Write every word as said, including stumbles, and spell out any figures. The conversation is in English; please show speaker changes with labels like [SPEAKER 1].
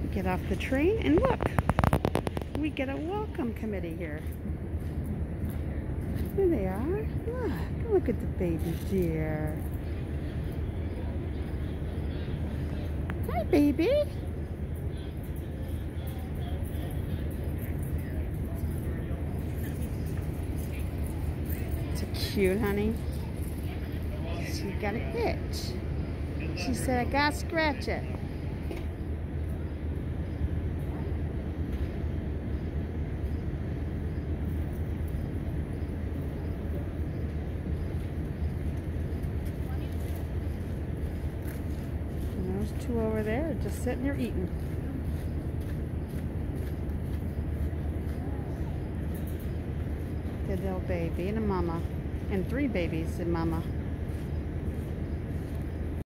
[SPEAKER 1] Get off the train and look, we get a welcome committee here. Here they are. Look, look at the baby deer. Hi, baby. It's cute, honey. She got an itch. She said, I gotta scratch it. And those two over there are just sitting there eating. The little baby and a mama. And three babies and mama.